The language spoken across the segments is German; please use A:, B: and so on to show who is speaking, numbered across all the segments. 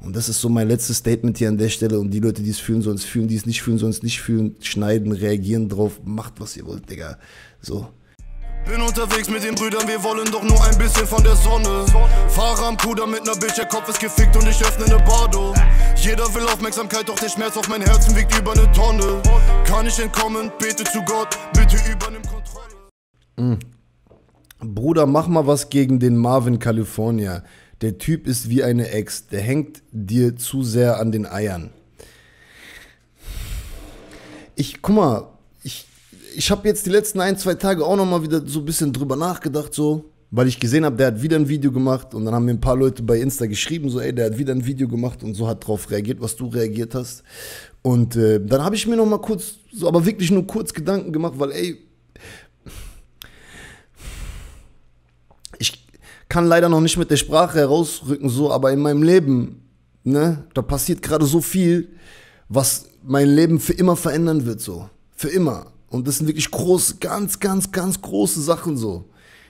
A: Und das ist so mein letztes Statement hier an der Stelle. Und die Leute, die es fühlen, sollen es fühlen, die es nicht fühlen, sollen es nicht fühlen. Schneiden, reagieren drauf, macht, was ihr wollt, Digga. So.
B: Bin unterwegs mit den Brüdern, wir wollen doch nur ein bisschen von der Sonne. Fahre am Kuder mit ner Bitch, der Kopf ist gefickt und ich öffne ne Bardo. Jeder will Aufmerksamkeit, doch der Schmerz auf mein Herzen wiegt über ne Tonne. Kann ich entkommen, bete zu Gott, bitte übernimm Kontrolle.
A: Bruder, mach mal was gegen den Marvin California. Der Typ ist wie eine Ex, der hängt dir zu sehr an den Eiern. Guck mal, ich habe jetzt die letzten 1-2 Tage auch nochmal wieder so ein bisschen drüber nachgedacht, so, weil ich gesehen habe, der hat wieder ein Video gemacht und dann haben mir ein paar Leute bei Insta geschrieben, so, ey, der hat wieder ein Video gemacht und so hat drauf reagiert, was du reagiert hast. Und dann habe ich mir nochmal kurz, so, aber wirklich nur kurz Gedanken gemacht, weil, ey, ich kann leider noch nicht mit der Sprache herausrücken, so, aber in meinem Leben, ne, da passiert gerade so viel, was mein Leben für immer verändern wird, so, für immer. Und das sind wirklich große, ganz, ganz, ganz große Sachen so.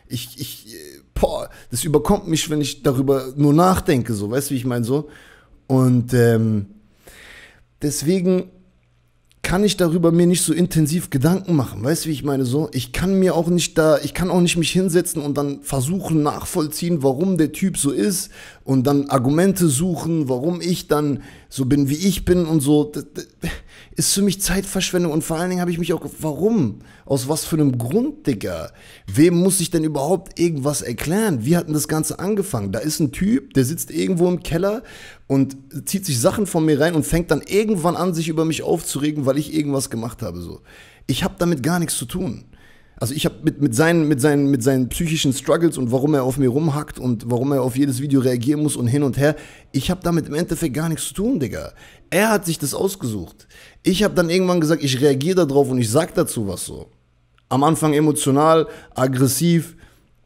A: Das überkommt mich, wenn ich darüber nur nachdenke, so, weißt du, wie ich meine, so. Und deswegen kann ich darüber mir nicht so intensiv Gedanken machen, weißt du, wie ich meine, so. Ich kann auch nicht mich hinsetzen und dann versuchen nachvollziehen, warum der Typ so ist und dann Argumente suchen, warum ich dann so bin, wie ich bin und so. Das ist für mich Zeitverschwendung und vor allen Dingen habe ich mich auch gefragt, warum? Aus was für einem Grund, Digga? Wem muss ich denn überhaupt irgendwas erklären? Wie hat denn das Ganze angefangen? Da ist ein Typ, der sitzt irgendwo im Keller und zieht sich Sachen von mir rein und fängt dann irgendwann an, sich über mich aufzuregen, weil ich irgendwas gemacht habe, so. Ich habe damit gar nichts zu tun. Also ich habe mit seinen psychischen Struggles und warum er auf mir rumhackt und warum er auf jedes Video reagieren muss und hin und her, ich habe damit im Endeffekt gar nichts zu tun, Digga. Er hat sich das ausgesucht. Ich habe dann irgendwann gesagt, ich reagiere da drauf und ich sag dazu was so. Am Anfang emotional, aggressiv.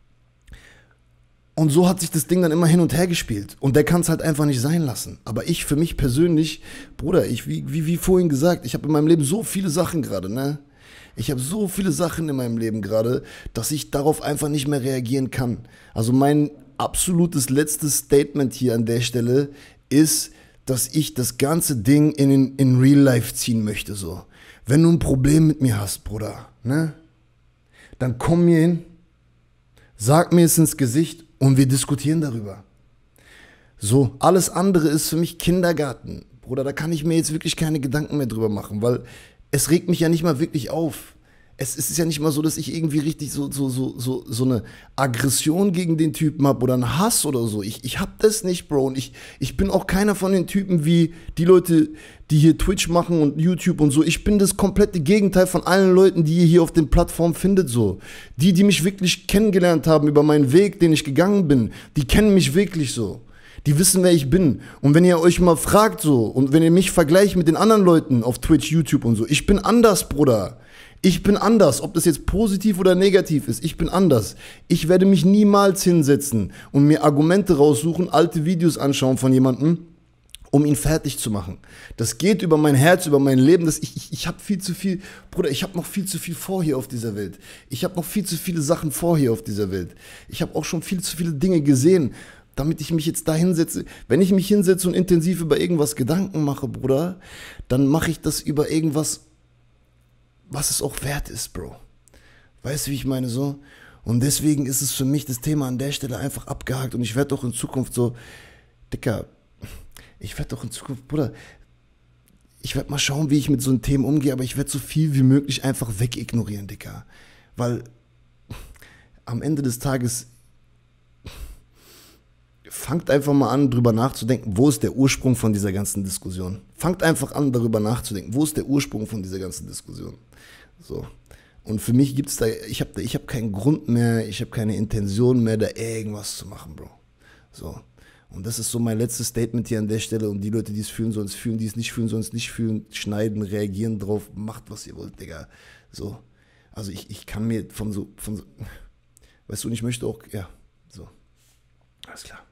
A: Und so hat sich das Ding dann immer hin und her gespielt. Und der kann es halt einfach nicht sein lassen. Aber ich, für mich persönlich, Bruder, wie vorhin gesagt, ich habe in meinem Leben so viele Sachen gerade, ne? Ich habe so viele Sachen in meinem Leben gerade, dass ich darauf einfach nicht mehr reagieren kann. Also mein absolutes letztes Statement hier an der Stelle ist, dass ich das ganze Ding in Real Life ziehen möchte, so. Wenn du ein Problem mit mir hast, Bruder, ne? Dann komm mir hin, sag mir es ins Gesicht und wir diskutieren darüber. So, alles andere ist für mich Kindergarten. Bruder, da kann ich mir jetzt wirklich keine Gedanken mehr drüber machen, weil es regt mich ja nicht mal wirklich auf. Es ist ja nicht mal so, dass ich irgendwie richtig so eine Aggression gegen den Typen habe oder einen Hass oder so. Ich hab das nicht, Bro. Und ich bin auch keiner von den Typen wie die Leute, die hier Twitch machen und YouTube und so. Ich bin das komplette Gegenteil von allen Leuten, die ihr hier auf den Plattformen findet, so. Die mich wirklich kennengelernt haben über meinen Weg, den ich gegangen bin, die kennen mich wirklich so. Die wissen, wer ich bin. Und wenn ihr euch mal fragt so und wenn ihr mich vergleicht mit den anderen Leuten auf Twitch, YouTube und so, ich bin anders, Bruder. Ich bin anders, ob das jetzt positiv oder negativ ist, ich bin anders. Ich werde mich niemals hinsetzen und mir Argumente raussuchen, alte Videos anschauen von jemandem, um ihn fertig zu machen. Das geht über mein Herz, über mein Leben. Ich habe viel zu viel, Bruder, ich habe noch viel zu viel vor hier auf dieser Welt. Ich habe noch viel zu viele Sachen vor hier auf dieser Welt. Ich habe auch schon viel zu viele Dinge gesehen, damit ich mich jetzt da hinsetze. Wenn ich mich hinsetze und intensiv über irgendwas Gedanken mache, Bruder, dann mache ich das über irgendwas, was es auch wert ist, Bro. Weißt du, wie ich meine, so? Und deswegen ist es für mich das Thema an der Stelle einfach abgehakt und ich werde doch in Zukunft so, Dicker, Bruder, ich werde mal schauen, wie ich mit so einem Thema umgehe, aber ich werde so viel wie möglich einfach wegignorieren, Dicker. Weil am Ende des Tages fangt einfach mal an, drüber nachzudenken, wo ist der Ursprung von dieser ganzen Diskussion. Fangt einfach an, darüber nachzudenken, wo ist der Ursprung von dieser ganzen Diskussion. So. Und für mich gibt es da, ich hab keinen Grund mehr, ich habe keine Intention mehr, da irgendwas zu machen, Bro. So. Und das ist so mein letztes Statement hier an der Stelle und die Leute, die es fühlen, sollen es fühlen, die es nicht fühlen, sollen es nicht fühlen, schneiden, reagieren drauf, macht, was ihr wollt, Digga. So. Also ich kann mir von so, weißt du, und ich möchte auch, ja, so. Alles klar.